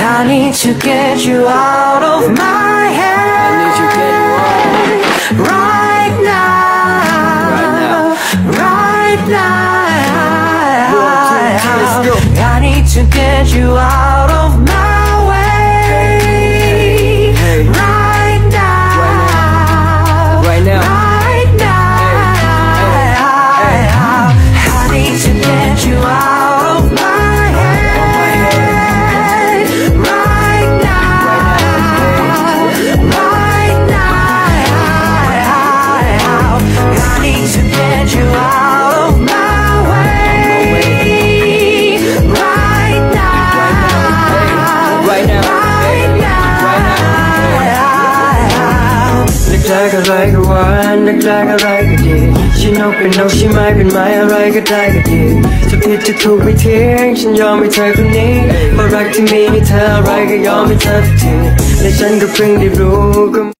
I need to get you out of my head right now, right now. I need to get you out of my way right now, right now. I need to get you out of my like a one, look like a deer. She know she might be my like a deer. To pitch it to me tear, she yell me type of knee. But right to me, tell right, y'all me type of tea. Let's end the bring the room.